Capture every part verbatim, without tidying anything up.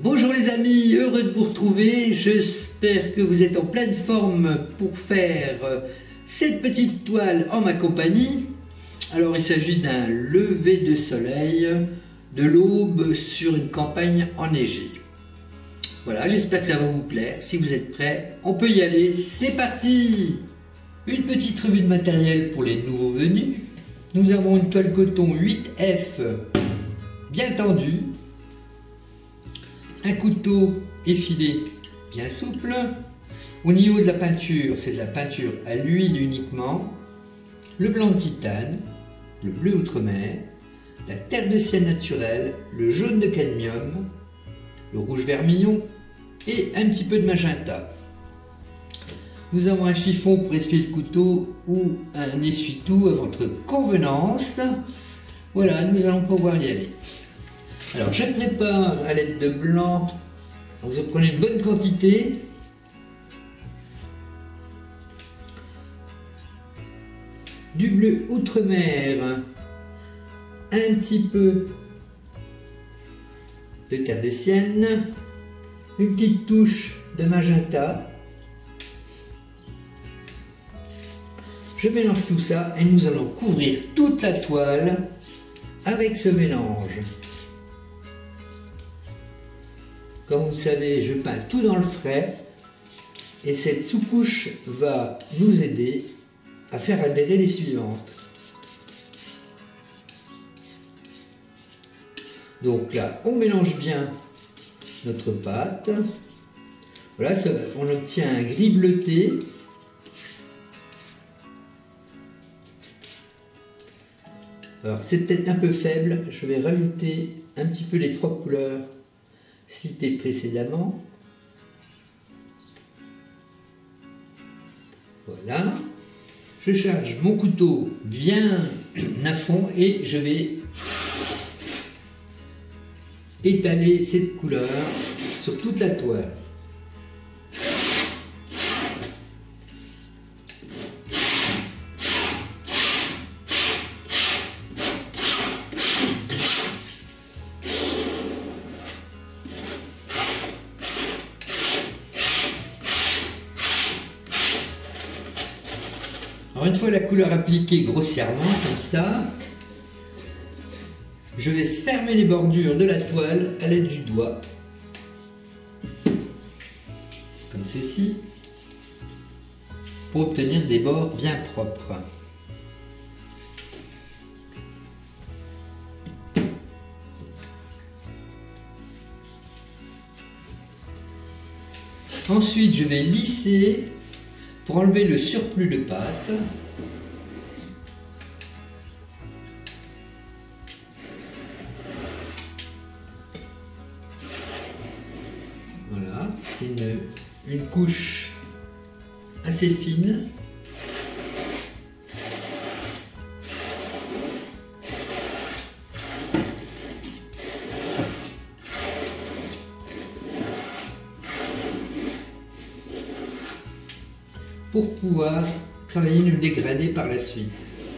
Bonjour les amis, heureux de vous retrouver. J'espère que vous êtes en pleine forme pour faire cette petite toile en ma compagnie. Alors il s'agit d'un lever de soleil de l'aube sur une campagne enneigée. Voilà, j'espère que ça va vous plaire. Si vous êtes prêts, on peut y aller. C'est parti! Une petite revue de matériel pour les nouveaux venus. Nous avons une toile coton huit F bien tendue, un couteau effilé bien souple. Au niveau de la peinture, c'est de la peinture à l'huile uniquement, le blanc de titane, le bleu outremer, la terre de sienne naturelle, le jaune de cadmium, le rouge vermillon et un petit peu de magenta. Nous avons un chiffon pour essuyer le couteau ou un essuie-tout à votre convenance. Voilà, nous allons pouvoir y aller. Alors je prépare à l'aide de blanc. Vous prenez une bonne quantité. Du bleu outremer, un petit peu de terre de sienne, une petite touche de magenta. Je mélange tout ça et nous allons couvrir toute la toile avec ce mélange. Comme vous le savez, je peins tout dans le frais et cette sous-couche va nous aider à faire adhérer les suivantes. Donc là, on mélange bien notre pâte. Voilà, ça, on obtient un gris bleuté. Alors c'est peut-être un peu faible, je vais rajouter un petit peu les trois couleurs citées précédemment. Voilà. Je charge mon couteau bien à fond et je vais étaler cette couleur sur toute la toile. Alors une fois la couleur appliquée grossièrement comme ça, je vais fermer les bordures de la toile à l'aide du doigt, comme ceci, pour obtenir des bords bien propres. Ensuite, je vais lisser pour enlever le surplus de pâte. Voilà, une, une couche assez fine. Pour pouvoir travailler le dégradé par la suite.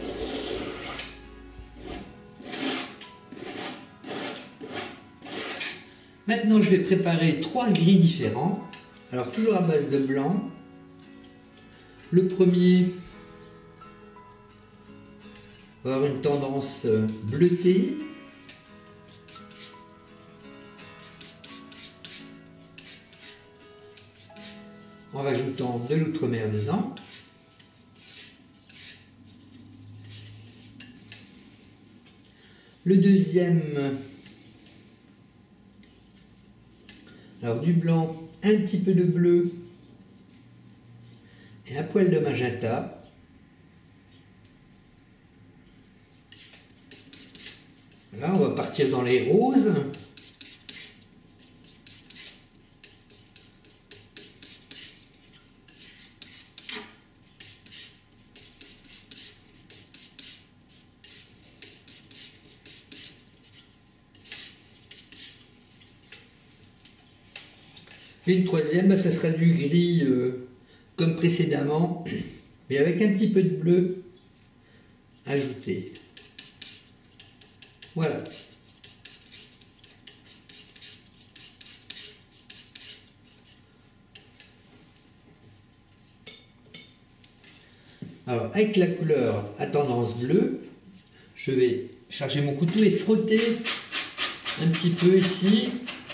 Maintenant, je vais préparer trois gris différents. Alors, toujours à base de blanc. Le premier va avoir une tendance bleutée. En rajoutant de l'outremer dedans. Le deuxième, alors du blanc, un petit peu de bleu et un poil de magenta. Là, on va partir dans les roses. Et une troisième, ça sera du gris euh, comme précédemment, mais avec un petit peu de bleu ajouté. Voilà. Alors avec la couleur à tendance bleue, je vais charger mon couteau et frotter un petit peu ici,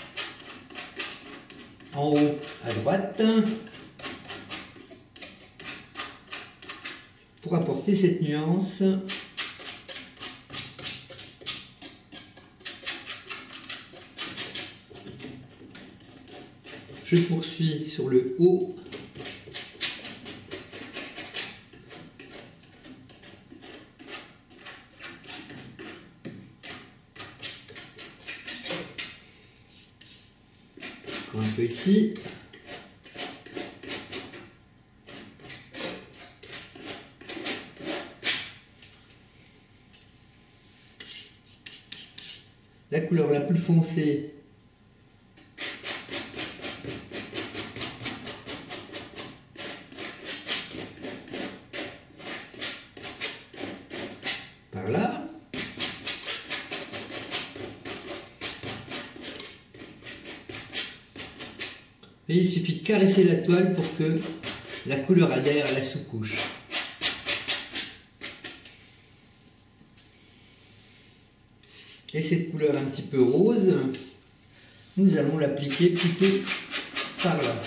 en haut à droite, pour apporter cette nuance. Je poursuis sur le haut. Encore un peu ici. La couleur la plus foncée, par là. Et il suffit de caresser la toile pour que la couleur adhère à la sous-couche. Et cette couleur un petit peu rose, nous allons l'appliquer plutôt par là.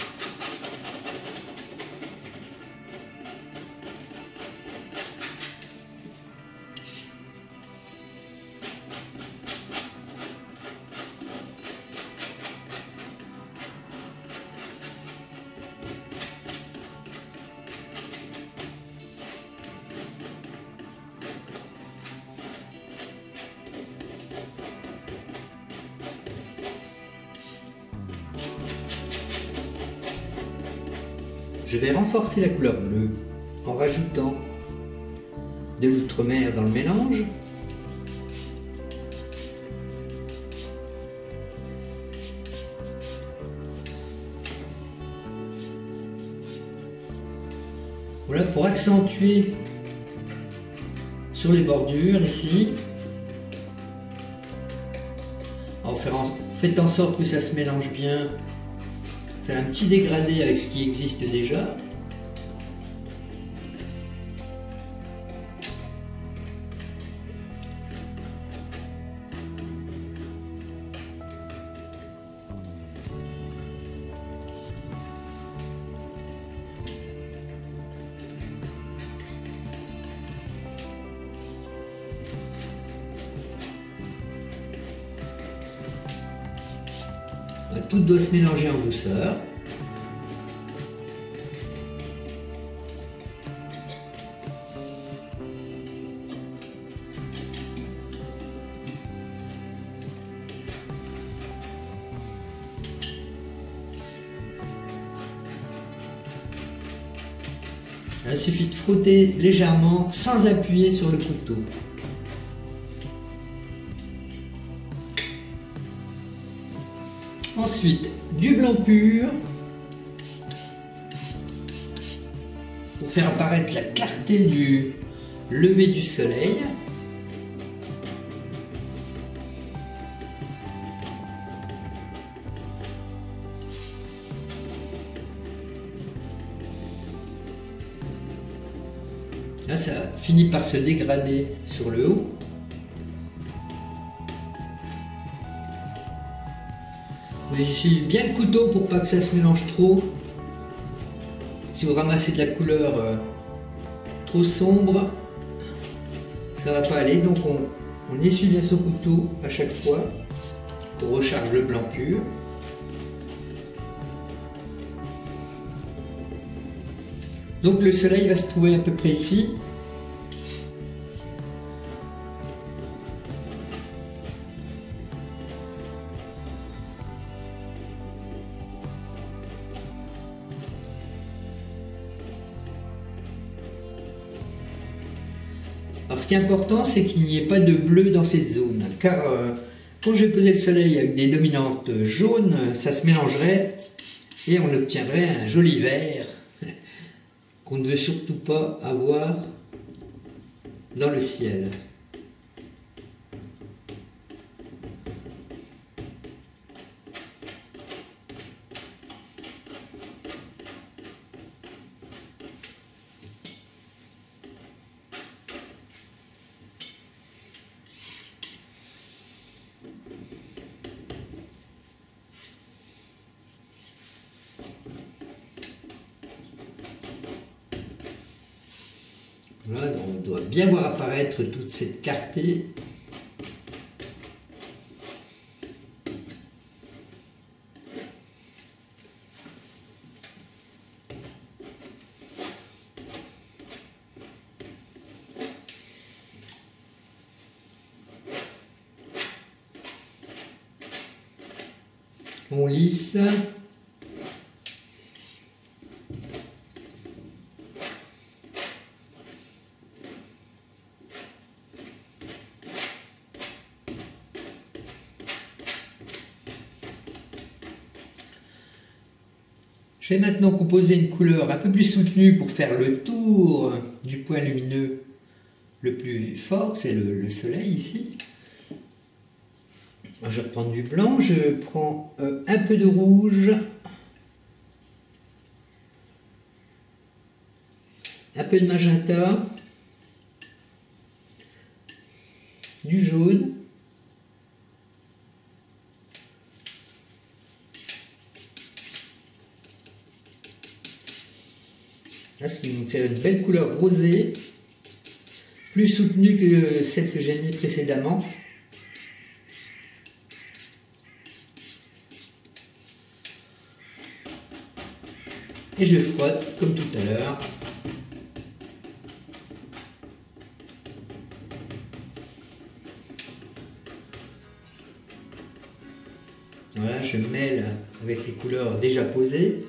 Je vais renforcer la couleur bleue en rajoutant de l'outremer dans le mélange. Voilà, pour accentuer sur les bordures ici. En faites en sorte que ça se mélange bien. Faire un petit dégradé avec ce qui existe déjà. Tout doit se mélanger en douceur. Il suffit de frotter légèrement sans appuyer sur le couteau. Ensuite, du blanc pur pour faire apparaître la clarté du lever du soleil. Là, ça finit par se dégrader sur le haut. Vous essuyez bien le couteau pour pas que ça se mélange trop. Si vous ramassez de la couleur euh, trop sombre, ça va pas aller. Donc on, on essuie bien son couteau à chaque fois pour recharger le blanc pur. Donc le soleil va se trouver à peu près ici. Alors ce qui est important, c'est qu'il n'y ait pas de bleu dans cette zone, car euh, quand je vais poser le soleil avec des dominantes jaunes, ça se mélangerait et on obtiendrait un joli vert qu'on ne veut surtout pas avoir dans le ciel. Voilà, on doit bien voir apparaître toute cette clarté. On lisse. Je vais maintenant composer une couleur un peu plus soutenue pour faire le tour du point lumineux le plus fort, c'est le, le soleil ici. Je vais reprendre du blanc, je prends euh, un peu de rouge, un peu de magenta, du jaune, là, ce qui va me faire une belle couleur rosée, plus soutenue que celle que j'ai mis précédemment. Et je frotte comme tout à l'heure. Voilà, je mêle avec les couleurs déjà posées.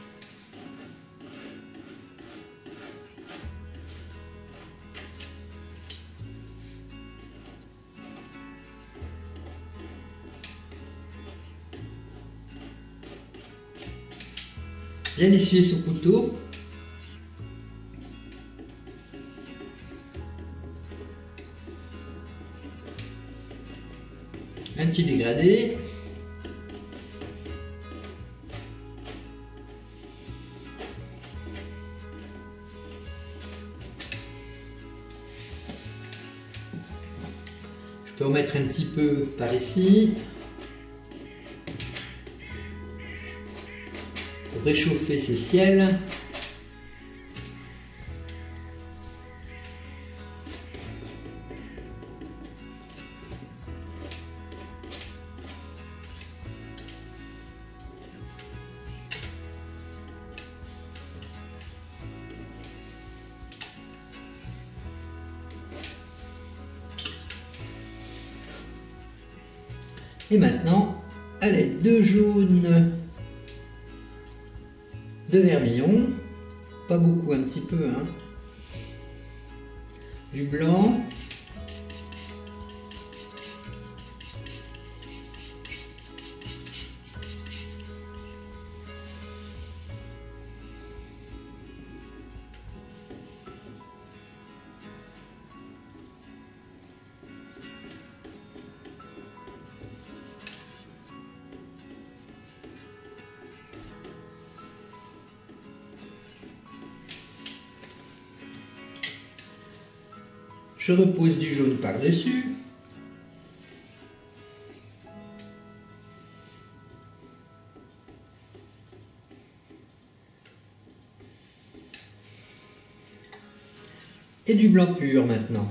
Bien essuyer son couteau. Un petit dégradé. Je peux en mettre un petit peu par ici. Réchauffer ce ciel. Et maintenant, à l'aide de jaune, de vermillon, pas beaucoup, un petit peu, hein, du blanc, je repose du jaune par-dessus. Et du blanc pur maintenant.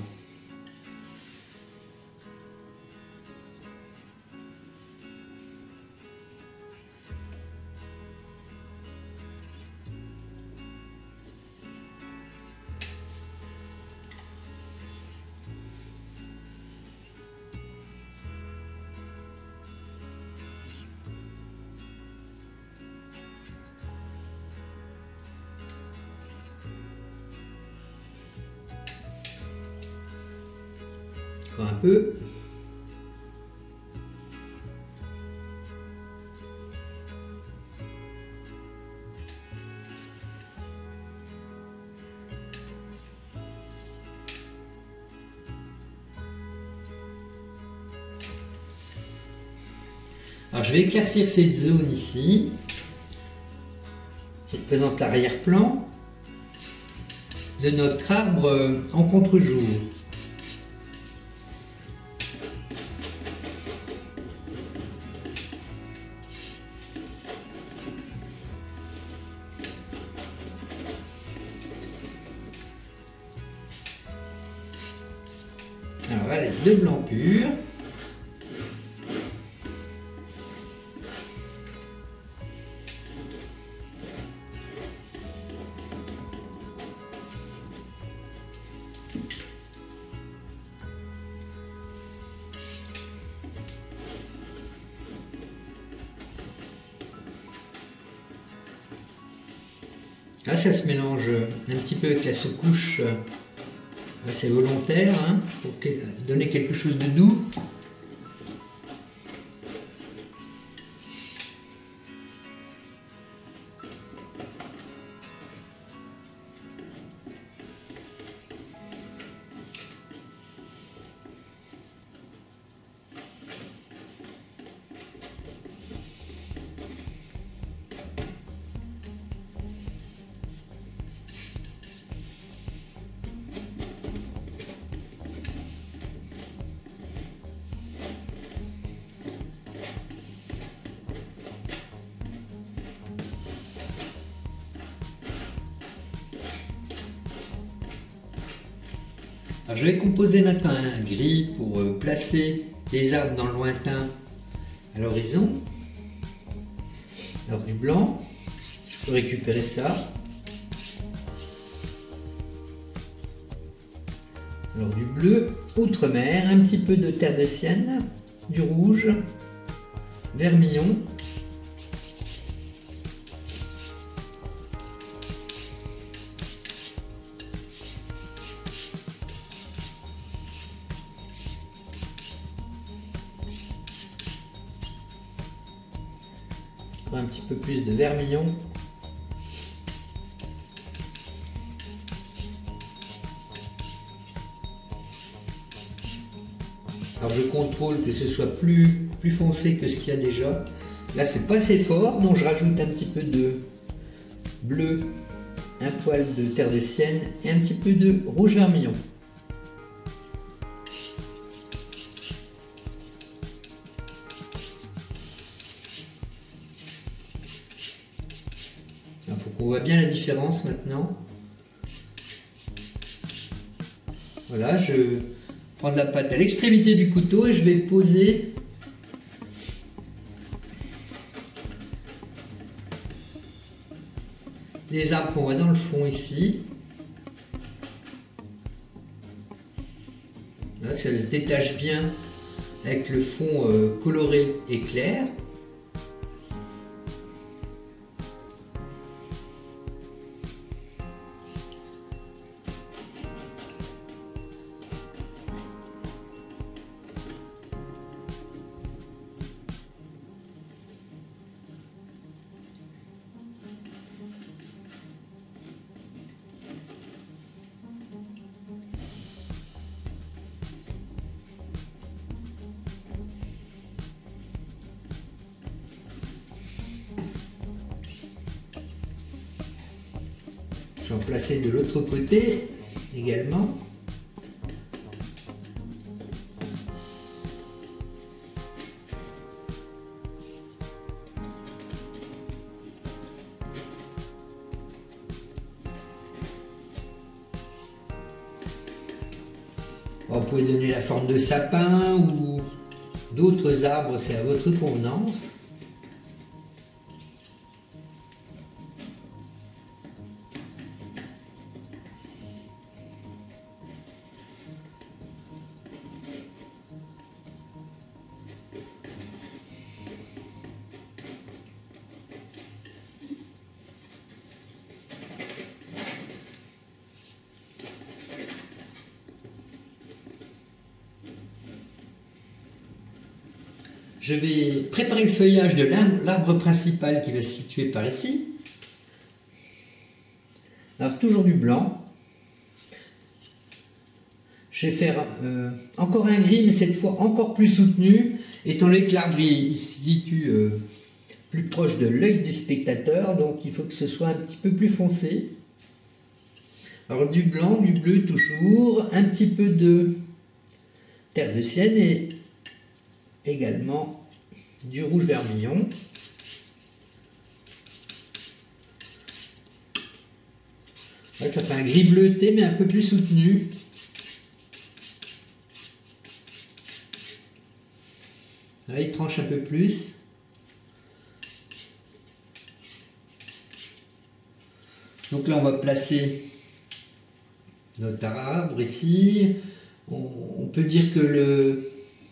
Encore un peu. Alors je vais éclaircir cette zone ici, qui représente l'arrière-plan de notre arbre en contre-jour. mettre de blanc pur. Là, ça se mélange un petit peu avec la secouche, c'est volontaire, hein, pour donner quelque chose de doux. Alors, je vais composer maintenant un gris pour euh, placer les arbres dans le lointain à l'horizon. Alors du blanc, je peux récupérer ça. Alors du bleu, outre-mer, un petit peu de terre de sienne, du rouge, vermillon. Un petit peu plus de vermillon. Alors je contrôle que ce soit plus, plus foncé que ce qu'il y a déjà. Là c'est pas assez fort, donc je rajoute un petit peu de bleu, un poil de terre de sienne et un petit peu de rouge vermillon. Il faut qu'on voit bien la différence maintenant. Voilà, je prends de la pâte à l'extrémité du couteau et je vais poser les arbres qu'on voit dans le fond ici. Là, ça se détache bien avec le fond euh, coloré et clair. Je vais en placer de l'autre côté également. Vous pouvez donner la forme de sapin ou d'autres arbres, c'est à votre convenance. Je vais préparer le feuillage de l'arbre principal qui va se situer par ici. Alors toujours du blanc. Je vais faire euh, encore un gris, mais cette fois encore plus soutenu, étant donné que l'arbre se situe euh, plus proche de l'œil du spectateur, donc il faut que ce soit un petit peu plus foncé. Alors du blanc, du bleu toujours, un petit peu de terre de sienne et également du rouge vermillon. Là, ça fait un gris bleuté mais un peu plus soutenu. Là, il tranche un peu plus. Donc là, on va placer notre arbre ici. On, on peut dire que le,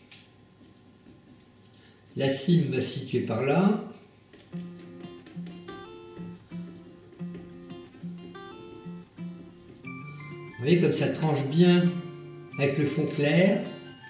la cime va se situer par là. Vous voyez comme ça tranche bien avec le fond clair.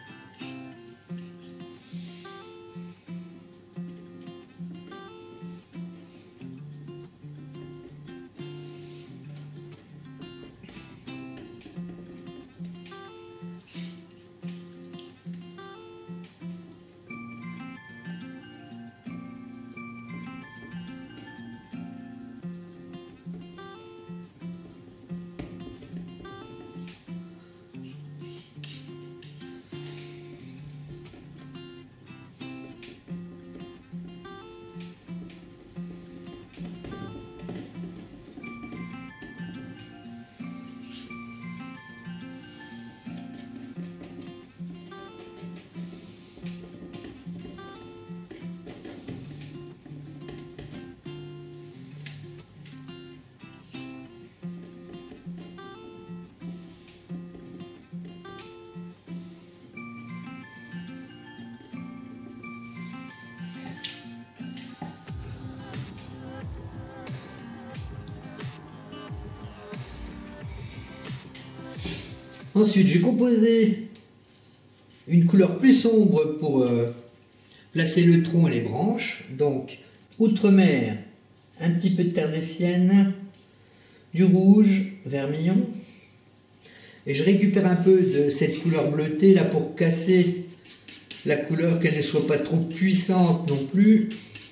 Ensuite, j'ai composé une couleur plus sombre pour euh, placer le tronc et les branches. Donc, outre-mer, un petit peu de terre de sienne, du rouge, vermillon. Et je récupère un peu de cette couleur bleutée là pour casser la couleur, qu'elle ne soit pas trop puissante non plus.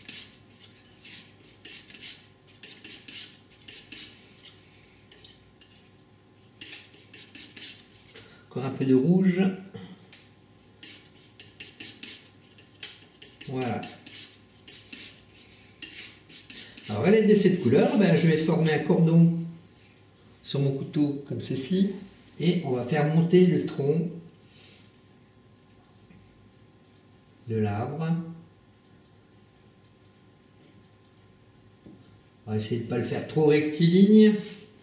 Encore un peu de rouge. Voilà. Alors à l'aide de cette couleur, ben, je vais former un cordon sur mon couteau comme ceci. Et on va faire monter le tronc de l'arbre. On va essayer de ne pas le faire trop rectiligne.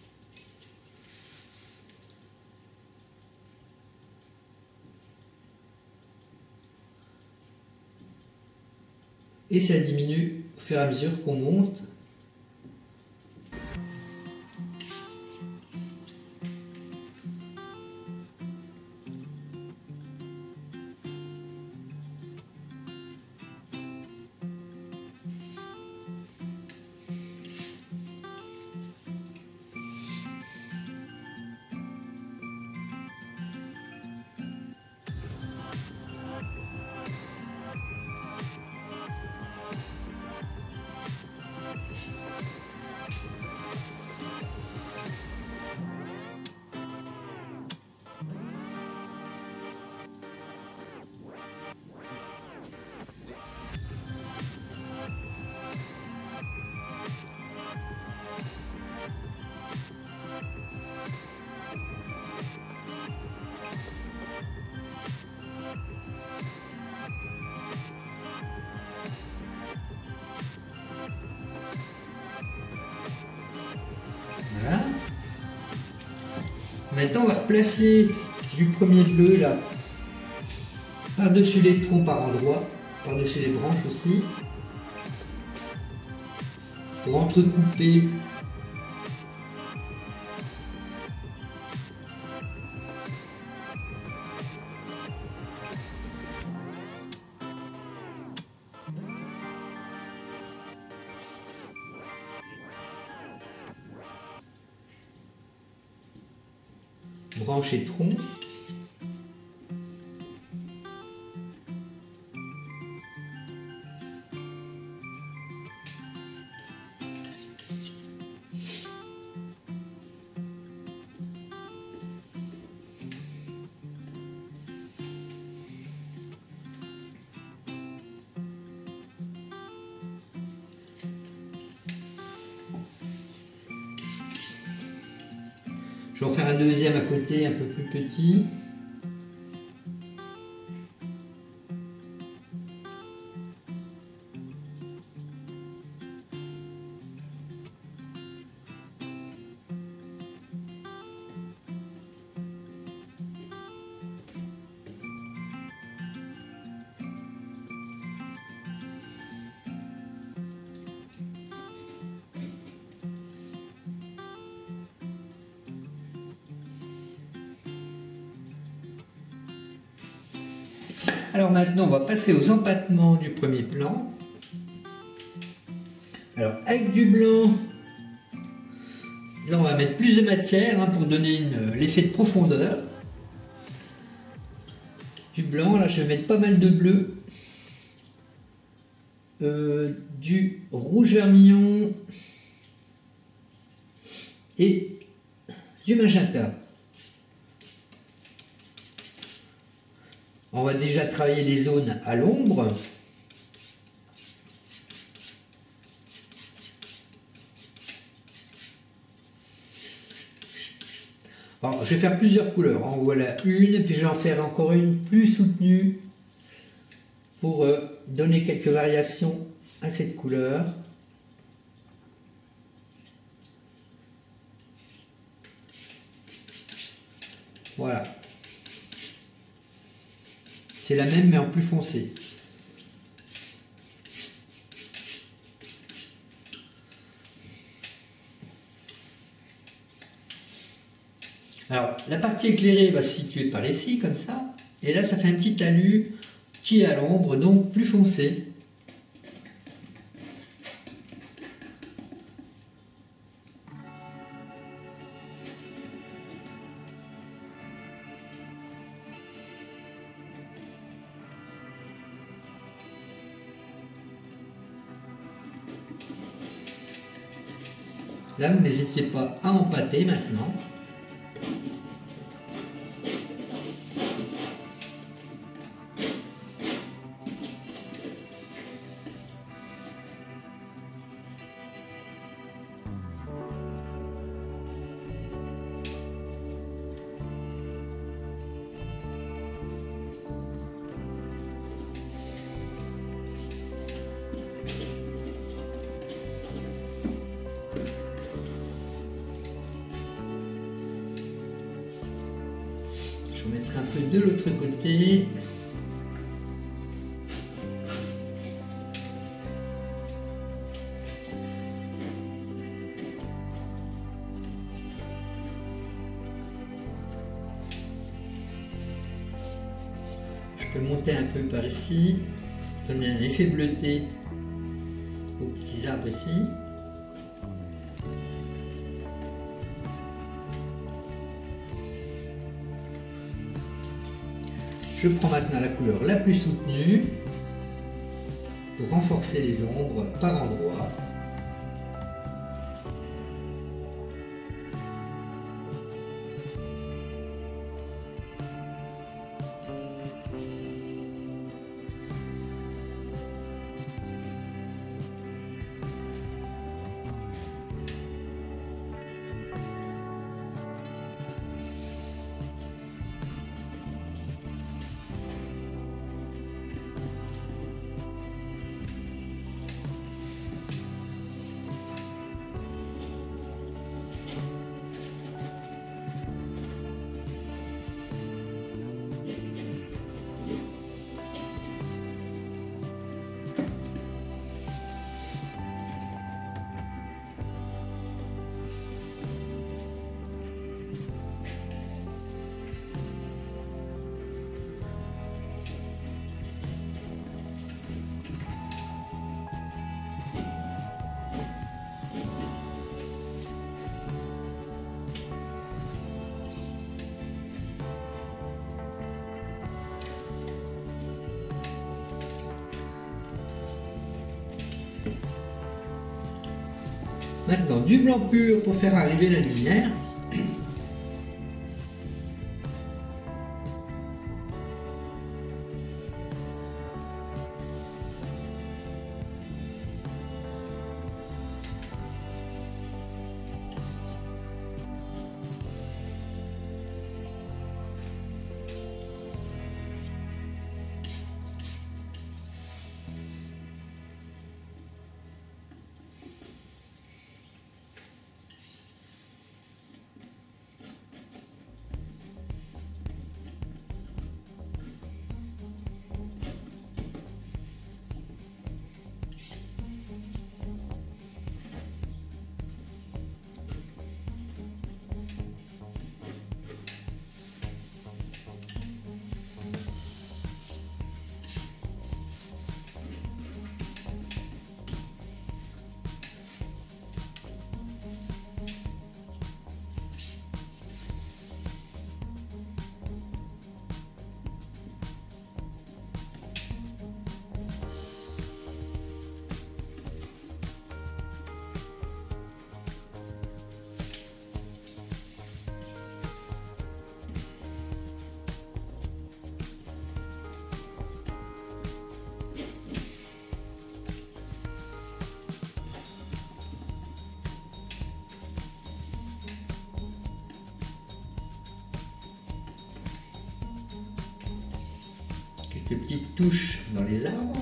Et ça diminue au fur et à mesure qu'on monte. Voilà. Maintenant, on va replacer du premier bleu là par-dessus les troncs par endroits, par-dessus les branches aussi, pour entrecouper branches et troncs. Je vais en faire un deuxième à côté, un peu plus petit. Alors maintenant, on va passer aux empattements du premier plan. Alors avec du blanc, là on va mettre plus de matière hein, pour donner l'effet de profondeur. Du blanc, là je vais mettre pas mal de bleu. Euh, du rouge vermillon et du magenta. On va déjà travailler les zones à l'ombre. Alors, je vais faire plusieurs couleurs. En voilà une, et puis je vais en faire encore une plus soutenue pour euh, donner quelques variations à cette couleur. Voilà. C'est la même mais en plus foncé. Alors, la partie éclairée va se situer par ici, comme ça. Et là, ça fait un petit talus qui est à l'ombre, donc plus foncé. Là, vous n'hésitez pas à empâter maintenant. Je vais mettre un peu de l'autre côté. Je peux monter un peu par ici, donner un effet bleuté aux petits arbres ici. Je prends maintenant la couleur la plus soutenue pour renforcer les ombres par endroits. Maintenant du blanc pur pour faire arriver la lumière. Des petites touches dans les arbres.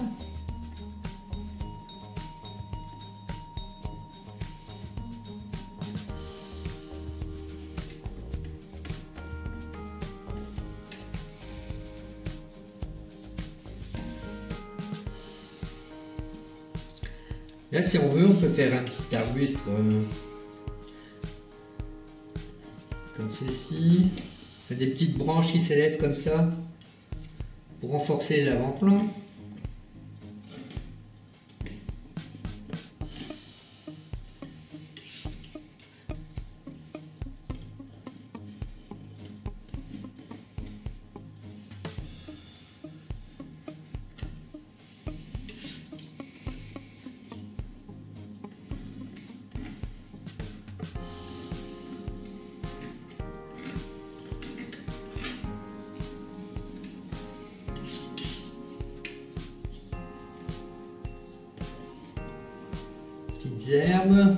Là, si on veut, on peut faire un petit arbuste euh, comme ceci. Des petites branches qui s'élèvent comme ça pour renforcer l'avant-plan. Petites herbes.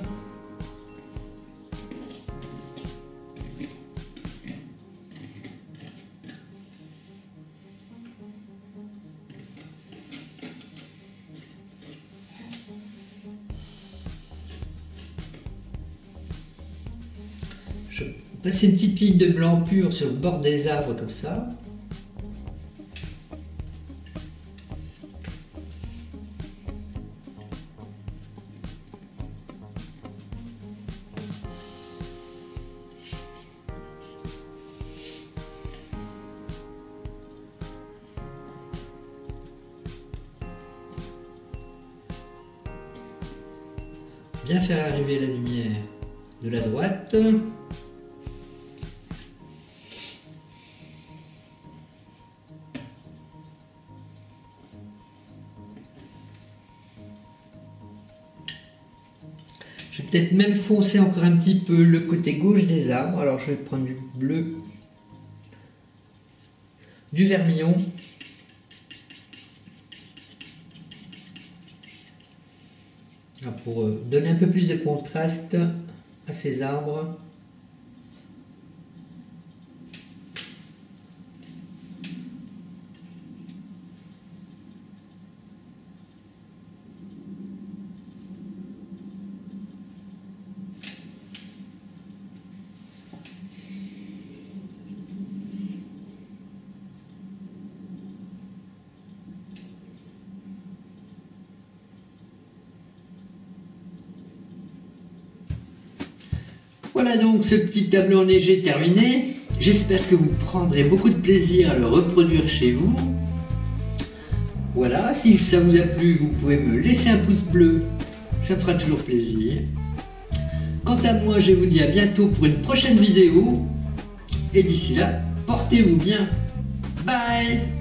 Je passe une petite ligne de blanc pur sur le bord des arbres comme ça. Bien faire arriver la lumière de la droite. Je vais peut-être même foncer encore un petit peu le côté gauche des arbres. Alors je vais prendre du bleu, du vermillon. Pour donner un peu plus de contraste à ces arbres. Voilà donc ce petit tableau enneigé terminé. J'espère que vous prendrez beaucoup de plaisir à le reproduire chez vous. Voilà, si ça vous a plu, vous pouvez me laisser un pouce bleu, ça me fera toujours plaisir. Quant à moi, je vous dis à bientôt pour une prochaine vidéo. Et d'ici là, portez-vous bien. Bye!